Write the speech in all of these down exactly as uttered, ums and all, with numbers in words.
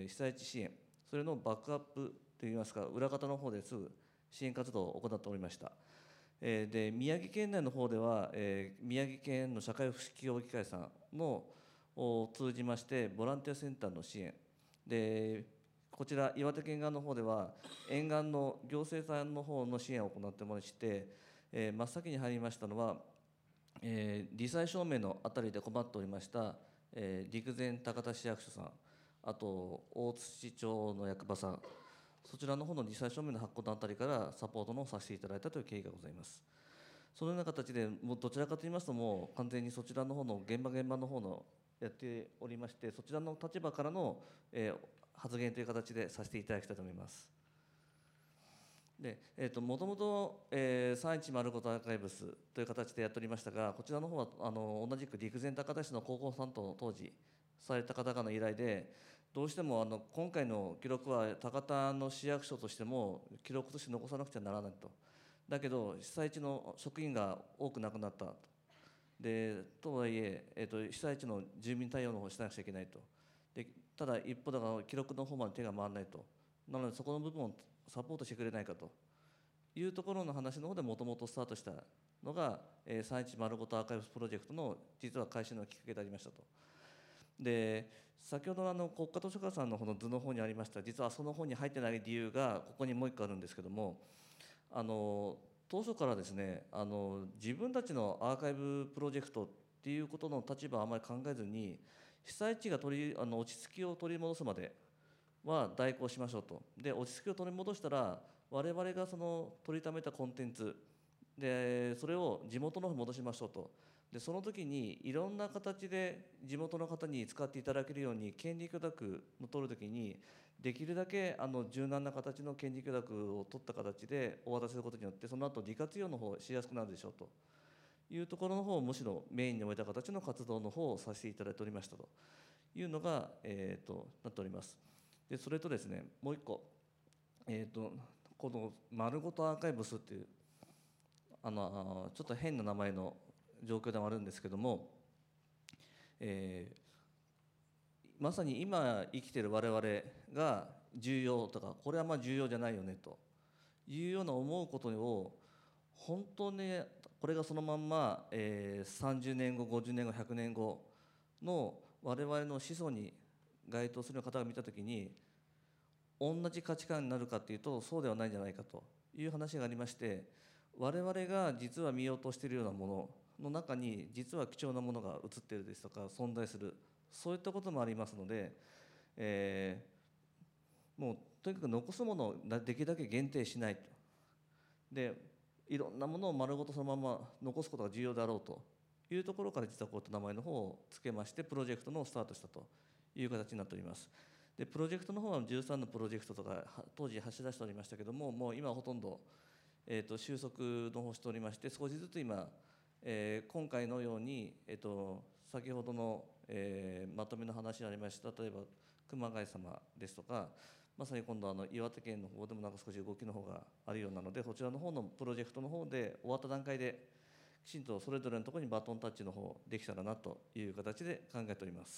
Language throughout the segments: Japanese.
ー被災地支援、それのバックアップといいますか、裏方の方ですぐ支援活動を行っておりました。えーで宮城県内の方では、えー宮城県の社会福祉協議会さんのを通じまして、ボランティアセンターの支援で、こちら岩手県側の方では、沿岸の行政さんの方の支援を行ってまして、えー真っ先に入りましたのは、えー、罹災証明のあたりで困っておりました、えー陸前高田市役所さん、あと大槌町の役場さん、そちらの方の罹災証明の発行のあたりからサポートのさせていただいたという経緯がございます。そのような形で、もうどちらかといいますと、もう完全にそちらの方の現場現場の方のやっておりまして、そちらの立場からの、えー発言という形でさせていただきたいと思います。で、えーと、もともと、えー、さんいちまるごとアーカイブスという形でやっておりましたが、こちらの方はあの同じく陸前高田市の高校さんと当時された方からの依頼で、どうしてもあの今回の記録は高田の市役所としても記録として残さなくちゃならないと。だけど被災地の職員が多く亡くなったと。でとはいええーと被災地の住民対応の方をしなくちゃいけないと。でただ一方だから記録の方まで手が回らないと。なのでそこの部分をサポートしてくれないかというところの話の方でもともとスタートしたのが、えー、さんいちまるごとアーカイブスプロジェクトの実は開始のきっかけでありましたと。で先ほどのあの国家図書館さんの方の図の方にありました、実はその本に入ってない理由がここにもう一個あるんですけども、あの当初からですね、あの自分たちのアーカイブプロジェクトっていうことの立場はあまり考えずに、被災地が取りあの落ち着きを取り戻すまでは代行しましょうと。で落ち着きを取り戻したら、我々がその取りためたコンテンツでそれを地元の方に戻しましょうと。でその時にいろんな形で地元の方に使っていただけるように権利許諾の取る時に、できるだけあの柔軟な形の権利許諾を取った形でお渡しすることによって、その後利活用の方をしやすくなるでしょうというところの方をむしろメインに置いた形の活動の方をさせていただいておりましたというのが、えー、となっております。でそれとですね、もう一個、えー、とこの「まるごとアーカイブス」っていうあのちょっと変な名前の状況でもあるんですけども、えーまさに今生きている我々が重要とか、これはまあ重要じゃないよねというような思うことを、本当にこれがそのまんま、えー、さんじゅうねんごごじゅうねんごひゃくねんごの我々の子孫に該当する方が見た時に同じ価値観になるかというと、そうではないんじゃないかという話がありまして、我々が実は見ようとしているようなものの中に実は貴重なものが映っているですとか存在する、そういったこともありますので、えーもうとにかく残すものをできるだけ限定しないと。でいろんなものを丸ごとそのまま残すことが重要であろうというところから、実はこういった名前の方を付けまして、プロジェクトのスタートしたという形になっております。でプロジェクトの方はじゅうさんのプロジェクトとか当時走り出しておりましたけども、もう今はほとんど、えー、と収束の方をしておりまして、少しずつ今、えー今回のように、えー、と先ほどの、えーまとめの話にありました、例えば熊谷様ですとか、まさに今度あの岩手県の方でもなんか少し動きの方があるようなので、そちらの方のプロジェクトの方で終わった段階できちんとそれぞれのところにバトンタッチの方できたらなという形で考えております。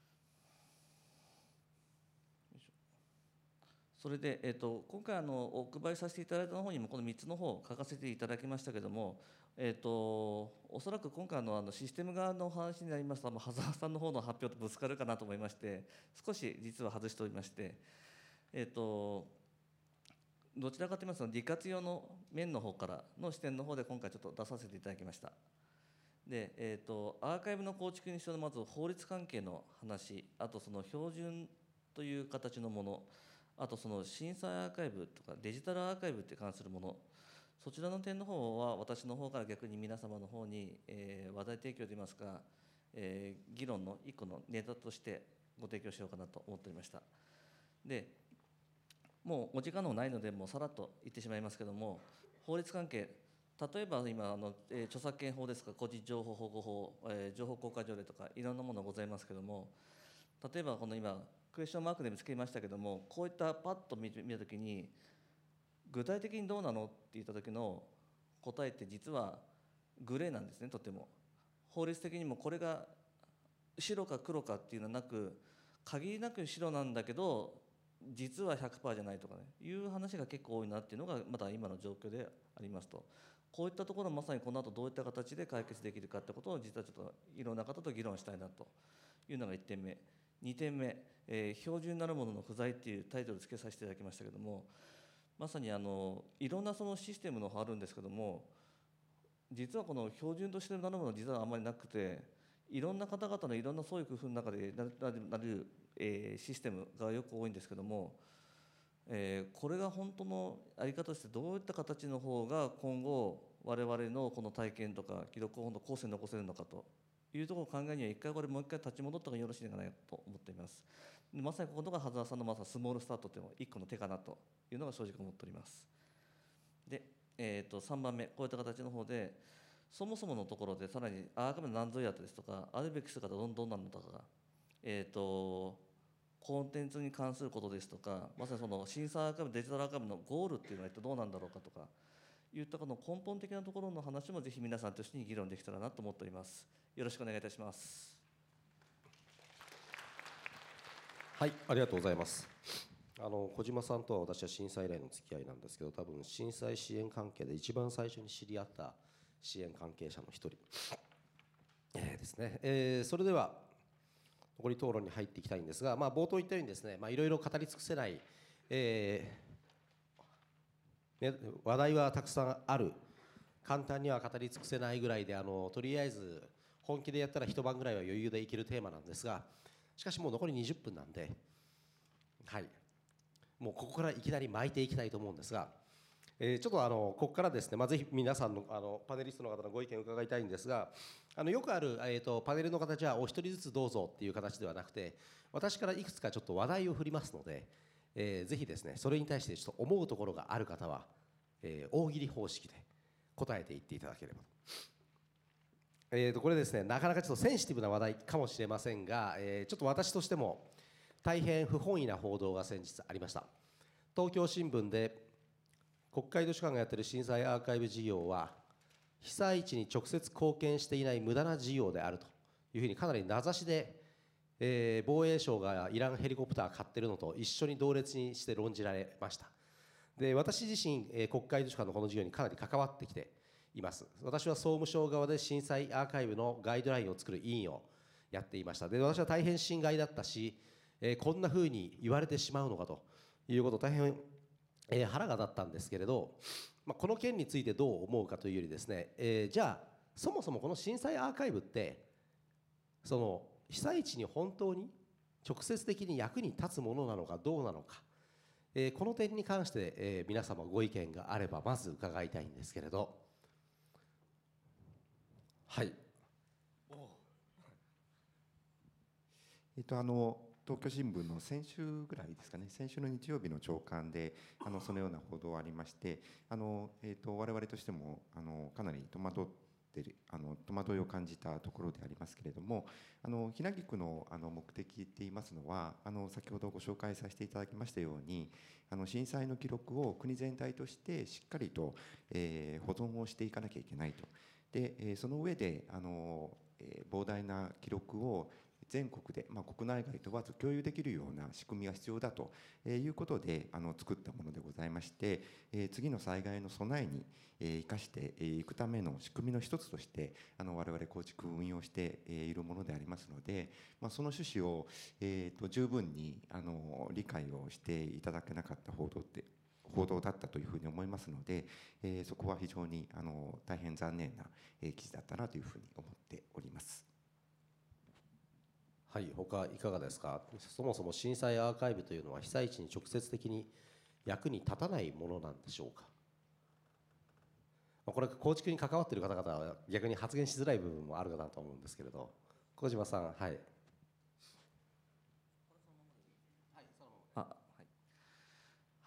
それで、えー、と今回あのお配りさせていただいたの方にもこのみっつの方を書かせていただきましたけども、えー、とおそらく今回のあのシステム側のお話になりますと、羽沢さんの方の発表とぶつかるかなと思いまして、少し実は外しておりまして、えー、とどちらかといいますと利活用の面の方からの視点の方で今回ちょっと出させていただきました。で、えー、とアーカイブの構築に必要なまず法律関係の話、あとその標準という形のもの、あとその震災アーカイブとかデジタルアーカイブに関するもの、そちらの点の方は私の方から逆に皆様の方に、えー話題提供といいますか、えー議論の一個のネタとしてご提供しようかなと思っておりました。でもうお時間のないので、もうさらっと言ってしまいますけども、法律関係、例えば今あの、えー著作権法ですか、個人情報保護法、えー情報公開条例とかいろんなものがございますけども、例えばこの今クエスチョンマークでもつけましたけども、こういったパッと見見た時に具体的にどうなのって言った時の答えって実はグレーなんですね。とても法律的にもこれが白か黒かっていうのはなく、 限りなく白なんだけど実は ひゃくパーセント じゃないとかねいう話が結構多いなっていうのがまだ今の状況でありますと。こういったところをまさにこの後どういった形で解決できるかってことを実はちょっといろんな方と議論したいなというのがいってんめ。にてんめ、えー、標準なるものの不在っていうタイトルをつけさせていただきましたけども、まさにあのいろんなそのシステムのあるんですけども、実はこの標準としてなるものは実はあんまりなくて、いろんな方々のいろんな創意工夫の中でなる、えー、システムがよく多いんですけども、えー、これが本当の在り方としてどういった形の方が今後我々のこの体験とか記録を本当後世に残せるのかというところを考えには一回これもう一回立ち戻った方がよろしいのかなと思っています。まさにここのが羽沢さんのまさにスモールスタートというのが一個の手かなというのが正直思っております。で、えー、とさんばんめ、こういった形の方でそもそものところでさらにアーカイブの何ぞやったですとかあるべき姿がどんどんなのとか、えー、とコンテンツに関することですとか、まさにその審査アーカイブデジタルアーカイブのゴールっていうのは一体どうなんだろうかとかいったこの根本的なところの話もぜひ皆さんと一緒に議論できたらなと思っております。よろしくお願いいたします。 はい、ありがとうございます。あの小島さんとは私は震災以来の付き合いなんですけど、多分震災支援関係で一番最初に知り合った支援関係者の一人、えー、ですね、えー、それでは残り討論に入っていきたいんですが、まあ、冒頭言ったようにですね、まあ、いろいろ語り尽くせない、えーね、話題はたくさんある、簡単には語り尽くせないぐらいで、あのとりあえず本気でやったら一晩ぐらいは余裕でいけるテーマなんですが、しかしもう残りにじゅっぷんなんで、はい、もうここからいきなり巻いていきたいと思うんですが、えー、ちょっとあのここからですね、まあ、ぜひ皆さんのあのパネリストの方のご意見を伺いたいんですが、あのよくある、えー、とパネルの形はお一人ずつどうぞっていう形ではなくて、私からいくつかちょっと話題を振りますので、えー、ぜひですねそれに対してちょっと思うところがある方は、えー、大喜利方式で答えていっていただければと。えー、とこれですね、なかなかちょっとセンシティブな話題かもしれませんが、えー、ちょっと私としても大変不本意な報道が先日ありました。東京新聞で国会図書館がやっている震災アーカイブ事業は被災地に直接貢献していない無駄な事業であるというふうにかなり名指しで、えー、防衛省がイランヘリコプター買ってるのと一緒に同列にして論じられました。で、私自身、えー、国会図書館のこの事業にかなり関わってきています。私は総務省側で震災アーカイブのガイドラインを作る委員をやっていました。で、私は大変心外だったし、えー、こんなふうに言われてしまうのかということ大変、えー、腹が立ったんですけれど、まあ、この件についてどう思うかというよりですね、えー、じゃあそもそもこの震災アーカイブってその被災地に本当に直接的に役に立つものなのかどうなのか、えー、この点に関して、えー、皆様ご意見があればまず伺いたいんですけれど。はい。 えっとあの東京新聞の先週ぐらいですかね、先週の日曜日の朝刊であのそのような報道がありまして、あの、えっと我々としてもあのかなり戸惑ってるあの戸惑いを感じたところでありますけれども、あのひなぎ区のあの目的っていいますのは、あの先ほどご紹介させていただきましたように、あの震災の記録を国全体としてしっかりと、えー、保存をしていかなきゃいけないと。で、えー、その上であの、えー、膨大な記録を全国で、まあ、国内外問わず共有できるような仕組みが必要だということであの作ったものでございまして、えー、次の災害の備えに、えー、生かしていくための仕組みの一つとしてあの我々構築運用しているものでありますので、まあ、その趣旨を、えー、と十分にあの理解をしていただけなかった報道って報道だったというふうに思いますので、えー、そこは非常にあの大変残念な、えー、記事だったなというふうに思っております。 はい、他いかがですか。そもそも震災アーカイブというのは被災地に直接的に役に立たないものなんでしょうか。これ構築に関わっている方々は逆に発言しづらい部分もあるかなと思うんですけれど、小島さん。はい。 あ、はい、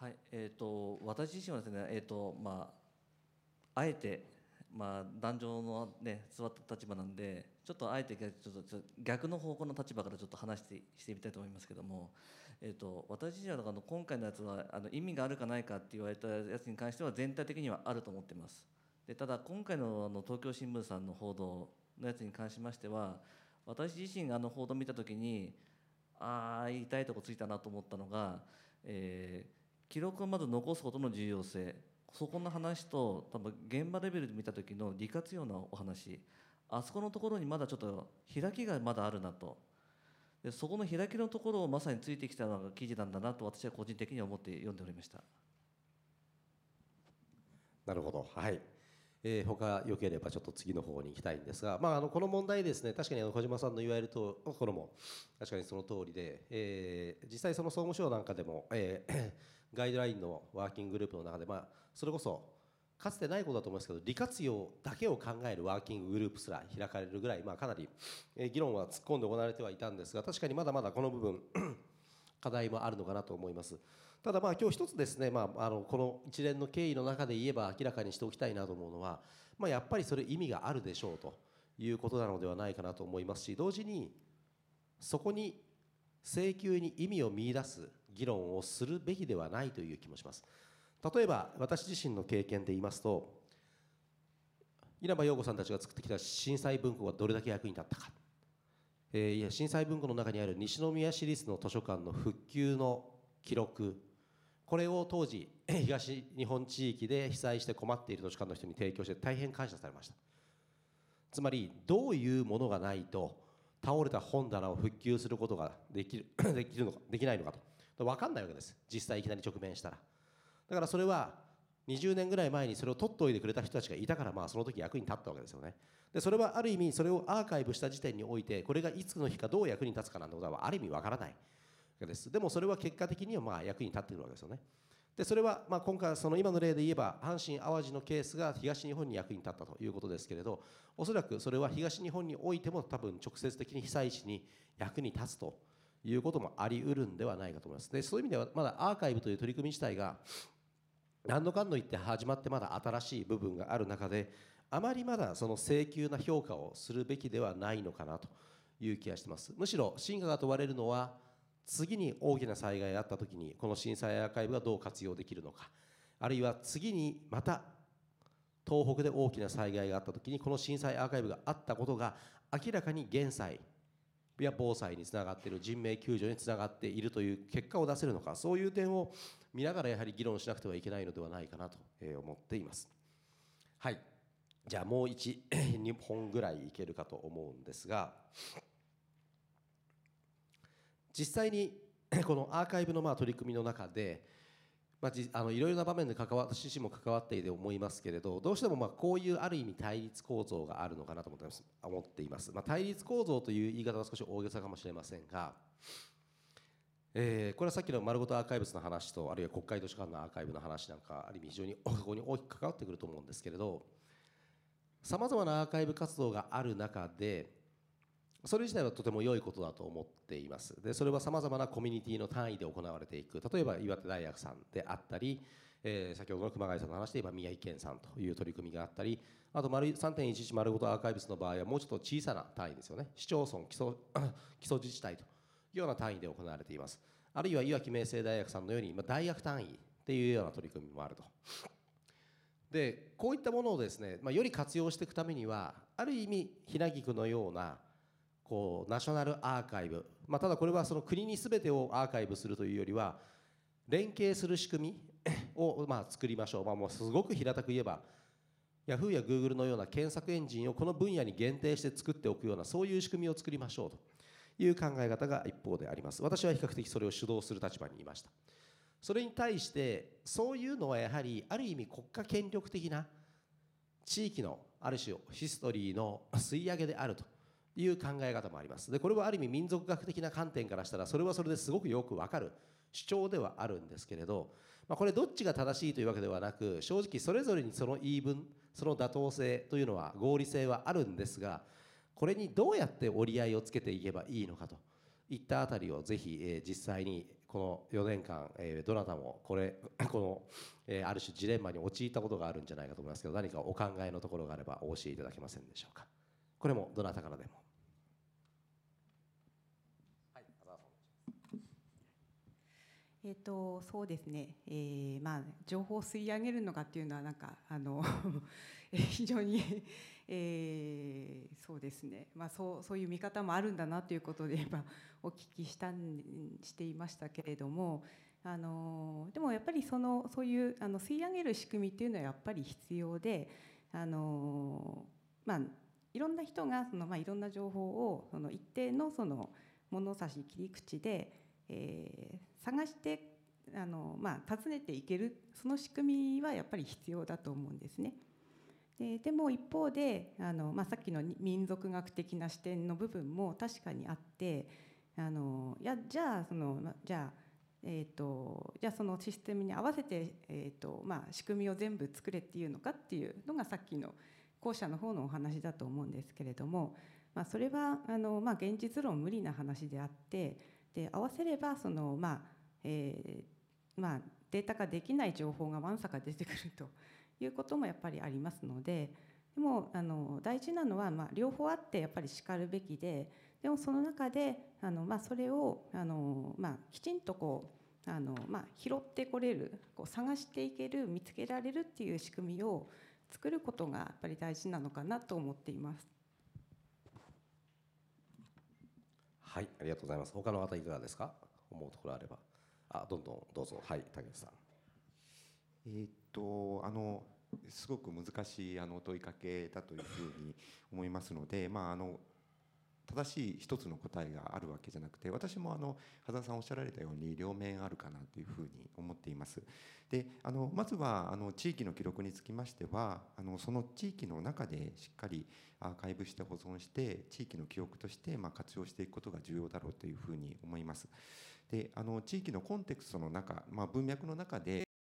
はい、えっ、ー、と私自身はですね、えっ、ー、とまああえてまあ、壇上の、ね、座った立場なんでちょっとあえてちょっと逆の方向の立場からちょっと話してしてみたいと思いますけども、えー、と私自身はあの今回のやつはあの意味があるかないかって言われたやつに関しては全体的にはあると思っています。でただ今回のあの東京新聞さんの報道のやつに関しましては、私自身があの報道を見た時にああ痛いとこついたなと思ったのが、えー、記録をまず残すことの重要性、そこの話と多分現場レベルで見た時の利活用なお話、あそこのところにまだちょっと開きがまだあるなと。でそこの開きのところをまさについてきたのが記事なんだなと私は個人的には思って読んでおりました。 なるほど、はい。えー、他よければちょっと次の方に行きたいんですが、まあ、あのこの問題ですね、確かにあの小島さんの言われるところも確かにその通りで、えー、実際その総務省なんかでも、えー、ガイドラインのワーキンググループの中で、まあ、それこそかつてないことだと思いますけど、利活用だけを考えるワーキンググループすら開かれるぐらい、まあ、かなり議論は突っ込んで行われてはいたんですが、確かにまだまだこの部分課題もあるのかなと思います。ただまあ今日一つですね、まあ、あのこの一連の経緯の中で言えば明らかにしておきたいなと思うのは、まあ、やっぱりそれ意味があるでしょうということなのではないかなと思いますし、同時にそこに請求に意味を見出す議論をするべきではないという気もします。例えば私自身の経験で言いますと、稲葉陽子さんたちが作ってきた震災文庫がどれだけ役に立ったか、えー、いや震災文庫の中にある西宮市立の図書館の復旧の記録、これを当時東日本地域で被災して困っている図書館の人に提供して大変感謝されました。つまりどういうものがないと倒れた本棚を復旧することができるできるのかできないのかと分かんないわけです、実際いきなり直面したら。だからそれはにじゅうねんぐらい前にそれを取っておいてくれた人たちがいたから、まあその時役に立ったわけですよね。でそれはある意味それをアーカイブした時点において、これがいつの日かどう役に立つかなんてことはある意味分からないです。でもそれは結果的にはまあ役に立ってくるわけですよね。でそれはまあ今回その今の例で言えば阪神・淡路のケースが東日本に役に立ったということですけれど、おそらくそれは東日本においても多分直接的に被災地に役に立つということもあり得るんではないかと思います。でそういう意味ではまだアーカイブという取り組み自体が何のかんの言って始まってまだ新しい部分がある中で、あまりまだその請求な評価をするべきではないのかなという気がしています。むしろ真価が問われるのは次に大きな災害があったときにこの震災アーカイブがどう活用できるのか、あるいは次にまた東北で大きな災害があったときにこの震災アーカイブがあったことが明らかに減災や防災につながっている、人命救助につながっているという結果を出せるのか、そういう点を見ながらやはり議論しなくてはいけないのではないかなと思っています。はい、じゃあもういち、にほんぐらいいけるかと思うんですが、実際にこのアーカイブのまあ取り組みの中で、まあ、あのいろいろな場面で関わ私自身も関わっていて思いますけれど、どうしてもまあこういうある意味対立構造があるのかなと思っています。思っています。まあ、対立構造という言い方は少し大げさかもしれませんが、えー、これはさっきの丸ごとアーカイブスの話と、あるいは国会図書館のアーカイブの話なんか、ある意味非常にここに大きく関わってくると思うんですけれど、さまざまなアーカイブ活動がある中でそれ自体はとても良いことだと思っています。でそれはさまざまなコミュニティの単位で行われていく、例えば岩手大学さんであったり、えー、先ほどの熊谷さんの話で言えば宮城県さんという取り組みがあったり、あと さんてんいちいち 丸ごとアーカイブスの場合はもうちょっと小さな単位ですよね、市町村基礎基礎自治体というような単位で行われています。あるいはいわき明星大学さんのように、まあ、大学単位っていうような取り組みもあると。でこういったものをですね、まあ、より活用していくためにはある意味ひなぎくのようなこうナショナルアーカイブ、まあ、ただこれはその国に全てをアーカイブするというよりは連携する仕組みをまあ作りましょう。まあ、もうすごく平たく言えばヤフーやグーグルのような検索エンジンをこの分野に限定して作っておくような、そういう仕組みを作りましょうという考え方が一方であります。私は比較的それを主導する立場にいました。それに対してそういうのはやはりある意味国家権力的な地域のある種ヒストリーの吸い上げであるという考え方もあります。でこれはある意味民族学的な観点からしたらそれはそれですごくよくわかる主張ではあるんですけれど、まあ、これどっちが正しいというわけではなく、正直それぞれにその言い分、その妥当性というのは合理性はあるんですが、これにどうやって折り合いをつけていけばいいのかといったあたりをぜひ、えー、実際にこのよねんかん、えー、どなたもこれこの、えー、ある種ジレンマに陥ったことがあるんじゃないかと思いますけど、何かお考えのところがあればお教えいただけませんでしょうか。これもどなたからでも。はい、 えーとそうですね、えーまあ、情報を吸い上げるのかっていうのはなんかあの非常に、 えーそうですね、まあ、そうそういう見方もあるんだなということで今お聞きしたんしていましたけれども、あのでもやっぱりそのそういうあの吸い上げる仕組みっていうのはやっぱり必要で、あのまあいろんな人がその、まあ、いろんな情報をその一定のその物差し切り口で、えー探してあの、まあ、尋ねていけるその仕組みはやっぱり必要だと思うんですね。で, でも一方であの、まあ、さっきの民族学的な視点の部分も確かにあって、あのいやじゃあそのじゃあ、えー、とじゃあそのシステムに合わせて、えーとまあ、仕組みを全部作れっていうのかっていうのがさっきの後者の方のお話だと思うんですけれども、まあ、それはあの、まあ、現実論無理な話であって、で合わせればその、まあえーまあ、データ化できない情報がわんさか出てくるということもやっぱりありますので、でもあの大事なのは、まあ、両方あってやっぱりしかるべきで、でもその中であの、まあ、それをあの、まあ、きちんとこうあの、まあ、拾ってこれる、こう探していける、見つけられるっていう仕組みを作ることがやっぱり大事なのかなと思っています。 はい、ありがとうございます。他の方いかがですか。思うところあれば、あ、どんどんどうぞ。はい、竹内さん。 えーっとあのすごく難しいあの問いかけだというふうに思いますので、まあ、あの正しい一つの答えがあるわけじゃなくて、私もあの羽沢さんおっしゃられたように両面あるかなというふうに思っています。であのまずはあの地域の記録につきましては、あのその地域の中でしっかりアーカイブして保存して地域の記憶としてまあ活用していくことが重要だろうというふうに思います。であの地域のコンテクストの中、まあ、文脈の中で